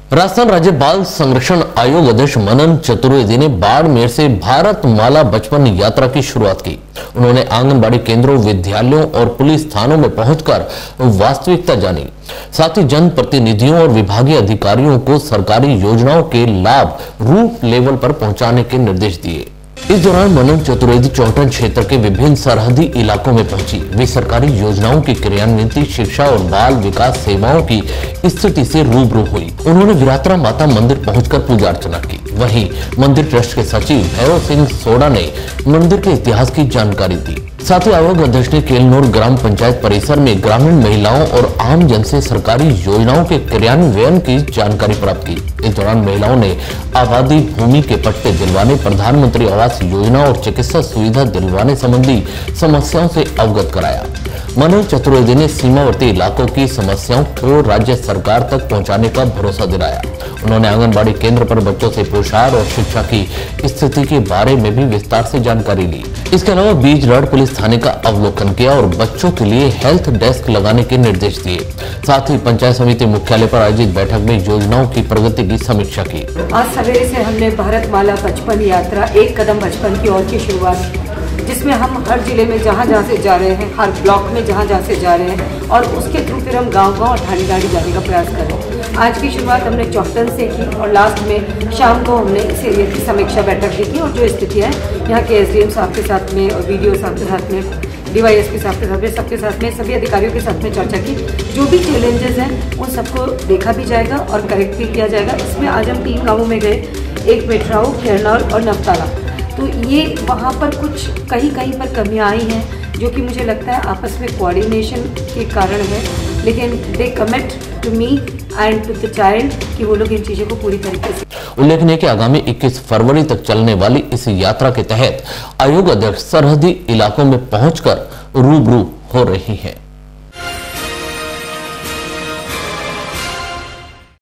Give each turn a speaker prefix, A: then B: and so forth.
A: राजस्थान राज्य बाल संरक्षण आयोग अध्यक्ष मनन चतुर्वेदी ने बाड़मेर से भारत माला बचपन यात्रा की शुरुआत की। उन्होंने आंगनबाड़ी केंद्रों, विद्यालयों और पुलिस थानों में पहुंचकर वास्तविकता जानी। साथ ही जनप्रतिनिधियों और विभागीय अधिकारियों को सरकारी योजनाओं के लाभ रूट लेवल पर पहुंचाने के निर्देश दिए। इस दौरान मनन चतुर्वेदी चौहटन क्षेत्र के विभिन्न सरहदी इलाकों में पहुंची। वे सरकारी योजनाओं की क्रियान्वित, शिक्षा और बाल विकास सेवाओं की स्थिति से रूबरू हुई। उन्होंने विरात्रा माता मंदिर पहुंचकर पूजा अर्चना की। वहीं मंदिर ट्रस्ट के सचिव भैरव सिंह सोडा ने मंदिर के इतिहास की जानकारी दी। साथ ही आयोग अध्यक्ष ने केलनूर ग्राम पंचायत परिसर में ग्रामीण महिलाओं और आम जन से सरकारी योजनाओं के क्रियान्वयन की जानकारी प्राप्त की। इस दौरान महिलाओं ने आबादी भूमि के पट्टे दिलवाने, प्रधानमंत्री आवास योजना और चिकित्सा सुविधा दिलवाने संबंधी समस्याओं से अवगत कराया। मनन चतुर्वेदी ने सीमावर्ती इलाकों की समस्याओं को राज्य सरकार तक पहुंचाने का भरोसा दिलाया। उन्होंने आंगनबाड़ी केंद्र पर बच्चों से पोषण और शिक्षा की स्थिति के बारे में भी विस्तार से जानकारी ली। इसके अलावा बीजगढ़ पुलिस थाने का अवलोकन किया और बच्चों के लिए हेल्थ डेस्क लगाने के निर्देश दिए। साथ ही पंचायत समिति मुख्यालय पर आयोजित बैठक में योजनाओं की प्रगति की समीक्षा की।
B: आज सवेरे से हमने भारत माला बचपन यात्रा, एक कदम बचपन की ओर की शुरुआत, जिसमें हम हर जिले में जहाँ से जा रहे हैं, हर ब्लॉक में जहाँ से जा रहे हैं और उसके थ्रू फिर हम गांव और ठाणी जाने का प्रयास करें। आज की शुरुआत हमने चौहटन से की और लास्ट में शाम को हमने इस एरिया की समीक्षा बैठक की और जो स्थिति है यहाँ के एसडीएम साहब के साथ में और बीडीओ साहब के साथ में, डीवाईएसपी साहब के साथ में, सबके साथ में, सभी अधिकारियों के साथ में चर्चा की। जो भी चैलेंजेस हैं उन सबको देखा भी जाएगा और करेक्ट भी किया जाएगा। इसमें आज हम 3 गाँवों में गए, एक मेट्राऊ, केरनाल और नवताला। तो ये वहाँ पर कुछ कहीं पर कमियाँ आई हैं जो कि मुझे लगता है आपस में कोऑर्डिनेशन के कारण है, लेकिन they commit to me and to the child कि वो लोग इन चीज़ों को पूरी तरीके से।
A: उल्लेखनीय है कि आगामी 21 फरवरी तक चलने वाली इस यात्रा के तहत आयोग अध्यक्ष सरहदी इलाकों में पहुंचकर रूबरू हो रही है।